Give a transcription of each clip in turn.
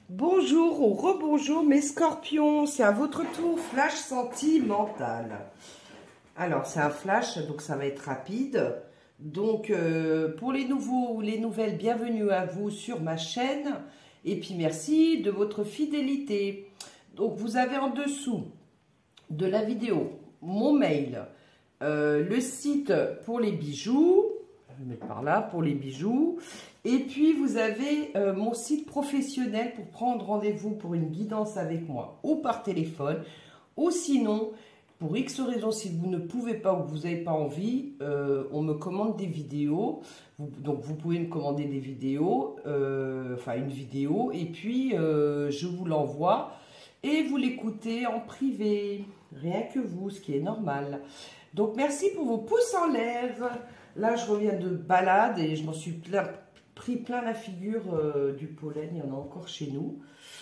Bonjour ou rebonjour mes scorpions, c'est à votre tour, flash sentimental. Alors c'est un flash, donc ça va être rapide. Donc pour les nouveaux ou les nouvelles, bienvenue à vous sur ma chaîne. Et puis merci de votre fidélité. Donc vous avez en dessous de la vidéo mon mail, le site pour les bijoux. Je vais mettre par là pour les bijoux. Et puis, vous avez mon site professionnel pour prendre rendez-vous pour une guidance avec moi ou par téléphone. Ou sinon, pour X raisons, si vous ne pouvez pas ou que vous n'avez pas envie, on me commande des vidéos. Donc, vous pouvez me commander des vidéos, enfin une vidéo, et puis je vous l'envoie et vous l'écoutez en privé. Rien que vous, ce qui est normal. Donc, merci pour vos pouces en l'air. Là, je reviens de balade et je m'en suis pris plein la figure du pollen. Il y en a encore chez nous.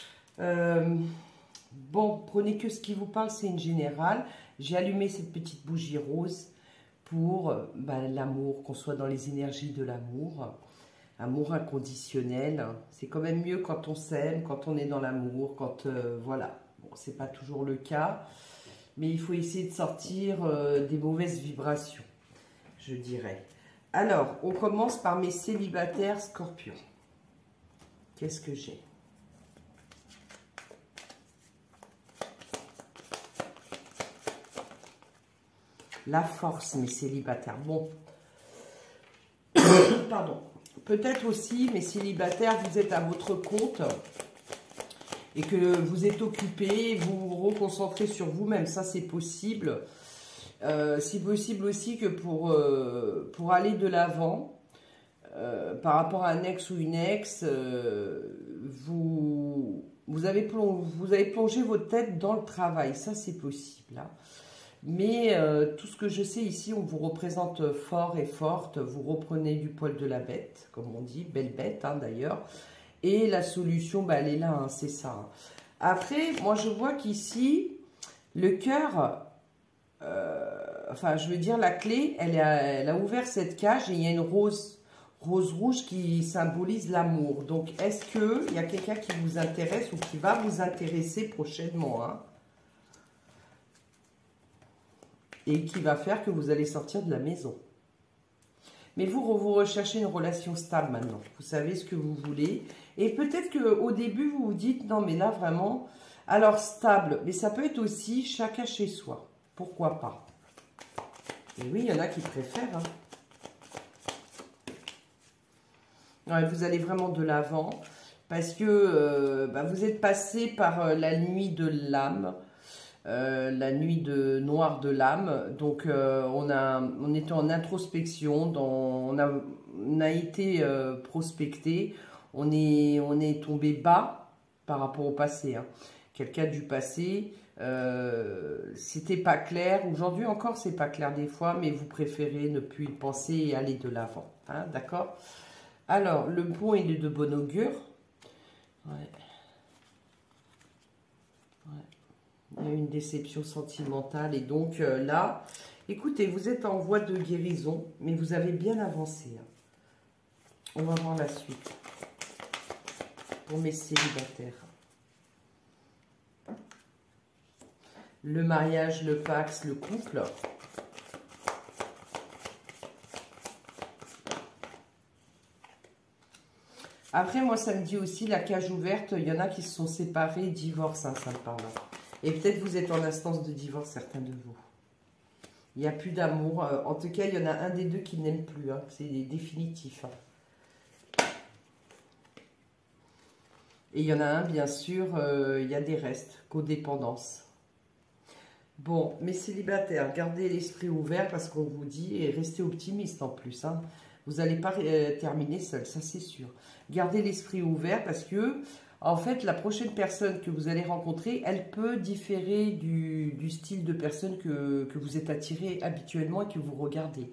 Bon, prenez que ce qui vous parle, c'est une générale. J'ai allumé cette petite bougie rose pour l'amour, qu'on soit dans les énergies de l'amour. Amour inconditionnel. C'est quand même mieux quand on s'aime, quand on est dans l'amour, quand voilà. Bon, c'est pas toujours le cas, mais il faut essayer de sortir des mauvaises vibrations, je dirais. Alors, on commence par mes célibataires scorpions. Qu'est-ce que j'ai? La force, mes célibataires. Bon. Pardon. Peut-être aussi, mes célibataires, vous êtes à votre compte et que vous êtes occupés, vous vous reconcentrez sur vous-même. Ça, c'est possible. C'est possible aussi que pour aller de l'avant, par rapport à un ex ou une ex, vous avez plongé votre tête dans le travail. Ça, c'est possible. Hein. Mais tout ce que je sais ici, on vous représente fort et forte. Vous reprenez du poil de la bête, comme on dit, belle bête hein, d'ailleurs. Et la solution, elle est là, hein, c'est ça. Hein. Après, moi, je vois qu'ici, le cœur... enfin, je veux dire, la clé, elle a ouvert cette cage et il y a une rose rouge qui symbolise l'amour. Donc, est-ce qu'il y a quelqu'un qui vous intéresse ou qui va vous intéresser prochainement hein, et qui va faire que vous allez sortir de la maison. Mais vous recherchez une relation stable maintenant. Vous savez ce que vous voulez. Et peut-être qu'au début, vous vous dites, non, mais là, vraiment, alors stable. Mais ça peut être aussi chacun chez soi. Pourquoi pas? Et oui, il y en a qui préfèrent. Hein. Ouais, vous allez vraiment de l'avant parce que vous êtes passé par la nuit de l'âme, la nuit noire de l'âme. Donc, on était en introspection, on a été prospecté, on est tombé bas par rapport au passé. Hein. Quelqu'un du passé... c'était pas clair, aujourd'hui encore c'est pas clair des fois, mais vous préférez ne plus y penser et aller de l'avant, hein, d'accord? Alors, le pont il est de bon augure. Ouais. Ouais. Il y a eu une déception sentimentale et donc là, écoutez, vous êtes en voie de guérison, mais vous avez bien avancé. Hein. On va voir la suite pour mes célibataires. Le mariage, le pax, le couple. Après, moi, ça me dit aussi la cage ouverte. Il y en a qui se sont séparés, divorce, hein, ça me parle. Et peut-être vous êtes en instance de divorce, certains de vous. Il n'y a plus d'amour. En tout cas, il y en a un des deux qui n'aime plus. Hein. C'est définitif. Hein. Et il y en a un, bien sûr, il y a des restes, codépendance. Bon, mes célibataires, gardez l'esprit ouvert parce qu'on vous dit, et restez optimiste en plus. Hein. Vous n'allez pas terminer seul, ça c'est sûr. Gardez l'esprit ouvert parce que, en fait, la prochaine personne que vous allez rencontrer, elle peut différer du style de personne que vous êtes attiré habituellement et que vous regardez.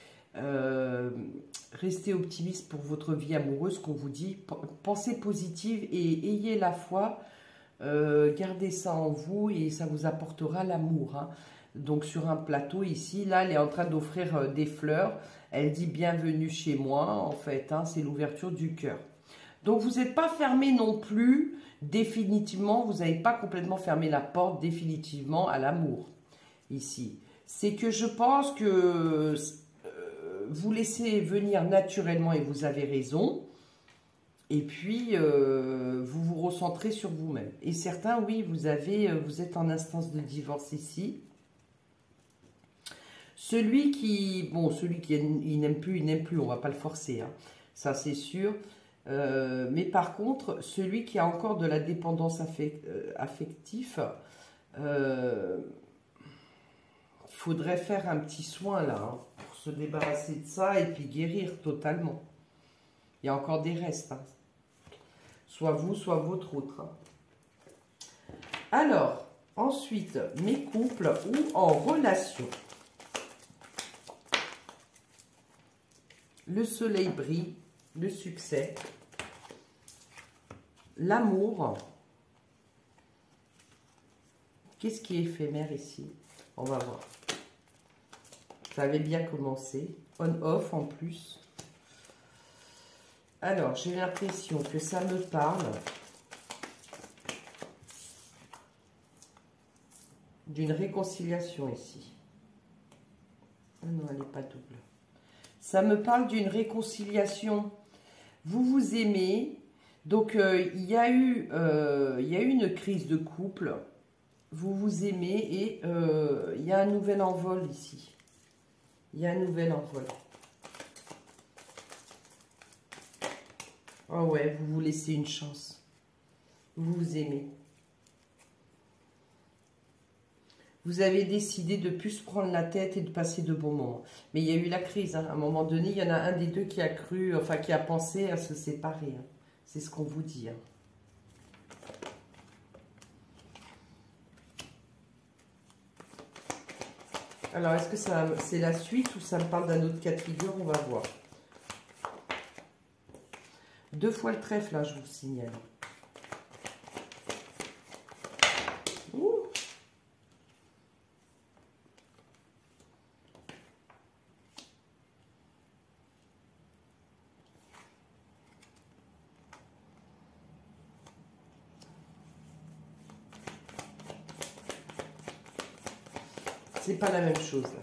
Restez optimiste pour votre vie amoureuse, qu'on vous dit. Pensez positive et ayez la foi. Gardez ça en vous et ça vous apportera l'amour. Hein. Donc sur un plateau ici, là, elle est en train d'offrir des fleurs. Elle dit bienvenue chez moi, en fait. Hein, c'est l'ouverture du cœur. Donc, vous n'êtes pas fermé non plus définitivement. Vous n'avez pas complètement fermé la porte définitivement à l'amour ici. C'est que je pense que vous laissez venir naturellement et vous avez raison. Et puis, vous vous recentrez sur vous-même. Et certains, oui, vous êtes en instance de divorce ici. Celui qui il n'aime plus, il n'aime plus, on va pas le forcer, hein. Ça c'est sûr. Mais par contre, celui qui a encore de la dépendance affective, faudrait faire un petit soin là, hein, pour se débarrasser de ça et puis guérir totalement. Il y a encore des restes, hein. Soit vous, soit votre autre, hein. Alors, ensuite, mes couples ou en relation. Le soleil brille, le succès, l'amour. Qu'est-ce qui est éphémère ici? On va voir. Ça avait bien commencé. On-off en plus. Alors, j'ai l'impression que ça me parle d'une réconciliation ici. Ah non, elle n'est pas double. Ça me parle d'une réconciliation. Vous vous aimez. Donc, il y a eu une crise de couple. Vous vous aimez et il y a un nouvel envol ici. Il y a un nouvel envol. Oh ouais, vous vous laissez une chance. Vous vous aimez. Vous avez décidé de ne plus se prendre la tête et de passer de bons moments. Mais il y a eu la crise, hein. À un moment donné, il y en a un des deux qui a cru, enfin qui a pensé à se séparer, hein. C'est ce qu'on vous dit, hein. Alors, est-ce que c'est la suite ou ça me parle d'un autre cas de figure? On va voir. 2 fois le trèfle, là, je vous signale. Ouh. C'est pas la même chose, là.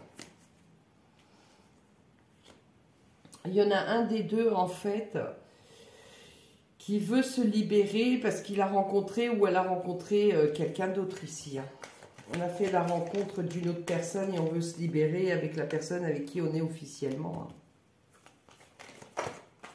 Il y en a un des deux, en fait, qui veut se libérer parce qu'il a rencontré ou elle a rencontré quelqu'un d'autre ici, hein. On a fait la rencontre d'une autre personne et on veut se libérer avec la personne avec qui on est officiellement, hein.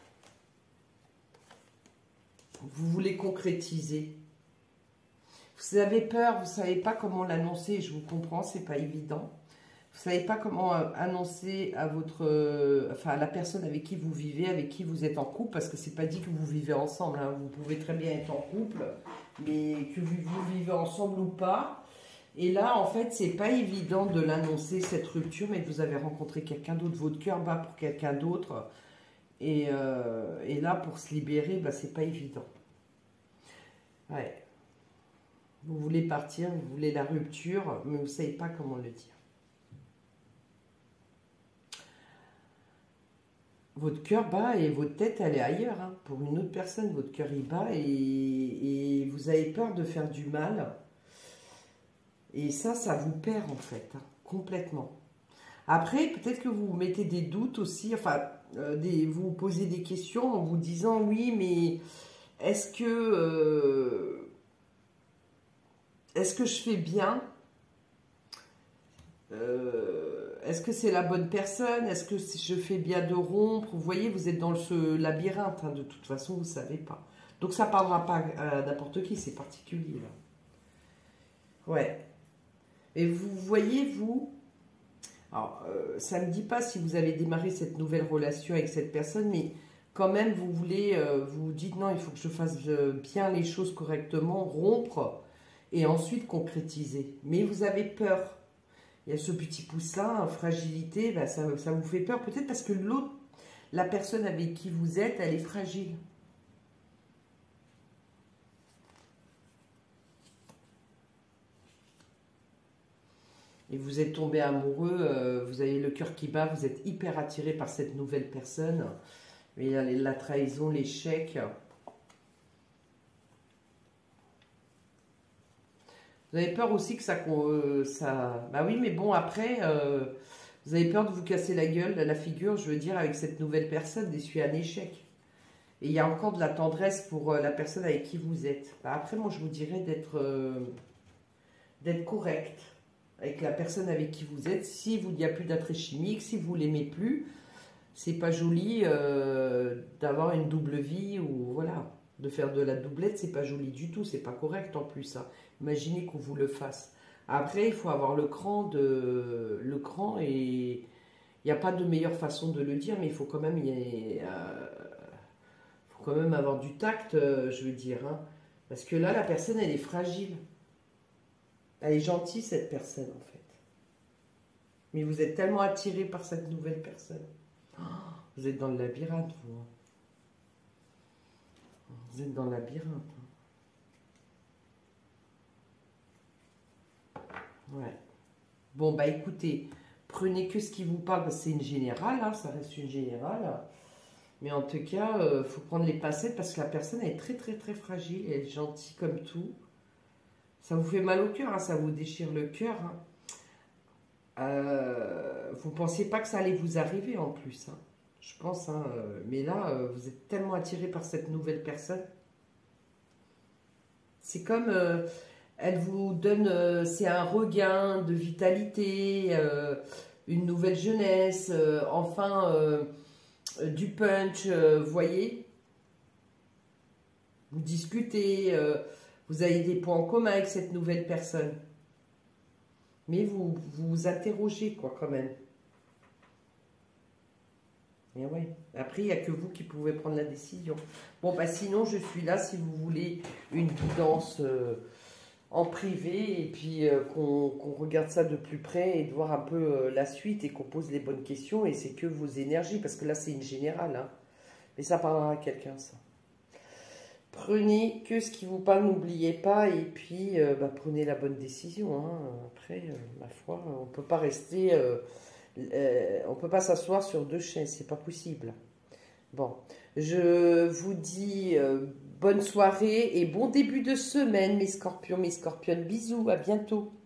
Vous voulez concrétiser. Vous avez peur, vous ne savez pas comment l'annoncer, je vous comprends, c'est pas évident. Vous ne savez pas comment annoncer à à la personne avec qui vous vivez, avec qui vous êtes en couple, parce que c'est pas dit que vous vivez ensemble, hein. Vous pouvez très bien être en couple, mais que vous vivez ensemble ou pas. Et là, en fait, c'est pas évident de l'annoncer, cette rupture, mais que vous avez rencontré quelqu'un d'autre, votre cœur bat pour quelqu'un d'autre. Et là, pour se libérer, bah, c'est pas évident. Ouais. Vous voulez partir, vous voulez la rupture, mais vous ne savez pas comment le dire. Votre cœur bat et votre tête, elle est ailleurs, hein. Pour une autre personne, votre cœur, il bat et vous avez peur de faire du mal. Et ça vous perd, en fait, hein, complètement. Après, peut-être que vous mettez des doutes aussi, enfin, vous vous posez des questions en vous disant, oui, mais est-ce que je fais bien? Est-ce que c'est la bonne personne? Est-ce que je fais bien de rompre? Vous voyez, vous êtes dans ce labyrinthe, hein, de toute façon, vous ne savez pas. Donc, ça ne parlera pas à n'importe qui, c'est particulier, là. Ouais. Et vous voyez, vous... Alors, ça ne me dit pas si vous avez démarré cette nouvelle relation avec cette personne, mais quand même, vous voulez... vous dites, non, il faut que je fasse bien les choses correctement, rompre, et ensuite concrétiser. Mais vous avez peur. Il y a ce petit poussin, fragilité, ben ça vous fait peur. Peut-être parce que l'autre, la personne avec qui vous êtes, elle est fragile. Et vous êtes tombé amoureux, vous avez le cœur qui bat, vous êtes hyper attiré par cette nouvelle personne. Mais il y a la trahison, l'échec. Vous avez peur aussi que Bah oui, mais bon, après, vous avez peur de vous casser la gueule, la figure, je veux dire, avec cette nouvelle personne, d'essuyer un échec. Et il y a encore de la tendresse pour la personne avec qui vous êtes. Bah après, moi, je vous dirais d'être correct avec la personne avec qui vous êtes. Si il n'y a plus d'attrait chimique, si vous l'aimez plus, c'est pas joli d'avoir une double vie ou voilà, de faire de la doublette, c'est pas joli du tout, c'est pas correct en plus. Hein. Imaginez qu'on vous le fasse. Après, il faut avoir le cran et il n'y a pas de meilleure façon de le dire, mais il faut quand même faut quand même avoir du tact, je veux dire. Hein. Parce que là, la personne, elle est fragile. Elle est gentille, cette personne, en fait. Mais vous êtes tellement attiré par cette nouvelle personne. Oh, vous êtes dans le labyrinthe, vous. Vous êtes dans le labyrinthe. Ouais. Bon, bah écoutez, prenez que ce qui vous parle, parce que c'est une générale, hein, ça reste une générale. Mais en tout cas, il faut prendre les pincettes parce que la personne elle est très très très fragile, elle est gentille comme tout. Ça vous fait mal au cœur, hein, ça vous déchire le cœur. Hein. Vous ne pensiez pas que ça allait vous arriver en plus, hein. Je pense, hein, mais là, vous êtes tellement attiré par cette nouvelle personne. C'est comme, elle vous donne, c'est un regain de vitalité, une nouvelle jeunesse, enfin, du punch, vous voyez. Vous discutez, vous avez des points en commun avec cette nouvelle personne. Mais vous interrogez, quoi, quand même. Et ouais. Après, il n'y a que vous qui pouvez prendre la décision. Bon, bah sinon, je suis là si vous voulez une guidance en privé et puis qu'on regarde ça de plus près et de voir un peu la suite et qu'on pose les bonnes questions. Et c'est que vos énergies, parce que là, c'est une générale. Hein. Mais ça parlera à quelqu'un, ça. Prenez que ce qui vous parle, n'oubliez pas. Et puis, bah, prenez la bonne décision. Hein. Après, ma foi, on ne peut pas rester... on ne peut pas s'asseoir sur deux chaises, c'est pas possible. Bon, je vous dis bonne soirée et bon début de semaine, mes scorpions, mes scorpionnes. Bisous, à bientôt.